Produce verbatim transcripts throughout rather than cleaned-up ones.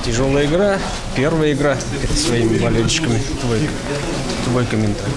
Тяжелая игра, первая игра перед своими болельщиками. Твой, твой комментарий.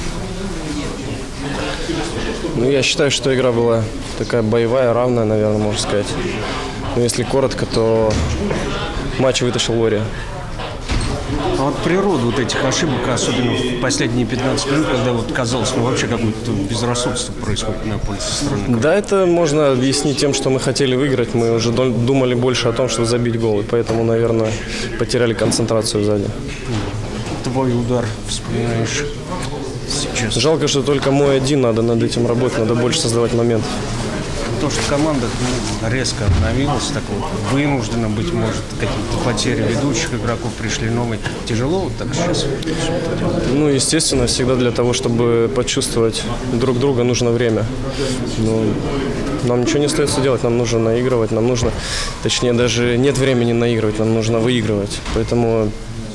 Ну, я считаю, что игра была такая боевая, равная, наверное, можно сказать. Но если коротко, то матч вытащил Лория. А вот природа вот этих ошибок, особенно в последние пятнадцать минут, когда вот казалось, ну вообще какое-то безрассудство происходит на поле со стороны. Да, это можно объяснить тем, что мы хотели выиграть. Мы уже думали больше о том, чтобы забить гол. И поэтому, наверное, потеряли концентрацию сзади. Твой удар вспоминаешь сейчас. Жалко, что только мой один, надо над этим работать, надо больше создавать моментов. То, что команда ну, резко обновилась, так вот, вынуждена, быть может, какие-то потери ведущих игроков, пришли новые. Тяжело вот так сейчас? Ну, естественно, всегда для того, чтобы почувствовать друг друга, нужно время. Но нам ничего не остается делать, нам нужно наигрывать, нам нужно, точнее, даже нет времени наигрывать, нам нужно выигрывать. Поэтому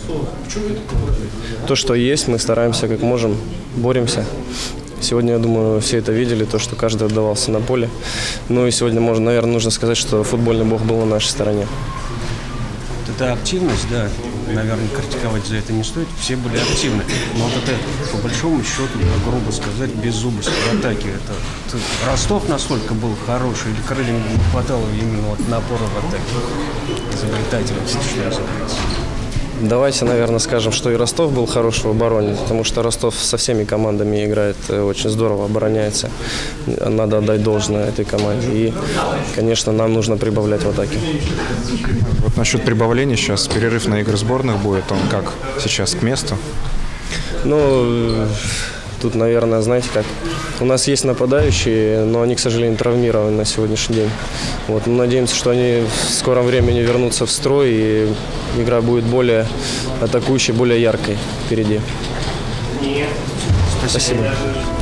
то, что есть, мы стараемся как можем, боремся. Сегодня, я думаю, все это видели, то, что каждый отдавался на поле. Ну и сегодня, можно, наверное, нужно сказать, что футбольный бог был на нашей стороне. Это активность, да, наверное, критиковать за это не стоит. Все были активны. Но вот это, по большому счету, грубо сказать, беззубость в атаке. Это, это Ростов настолько был хороший, или крыльям не хватало именно вот напора в атаке. Изобретательности, что называется. Давайте, наверное, скажем, что и Ростов был хорош в обороне, потому что Ростов со всеми командами играет очень здорово, обороняется. Надо отдать должное этой команде. И, конечно, нам нужно прибавлять в атаке. Вот насчет прибавления сейчас перерыв на игры сборных будет. Он как сейчас к месту? Ну, тут, наверное, знаете как, у нас есть нападающие, но они, к сожалению, травмированы на сегодняшний день. Вот, мы надеемся, что они в скором времени вернутся в строй, и игра будет более атакующей, более яркой впереди. Спасибо. Спасибо.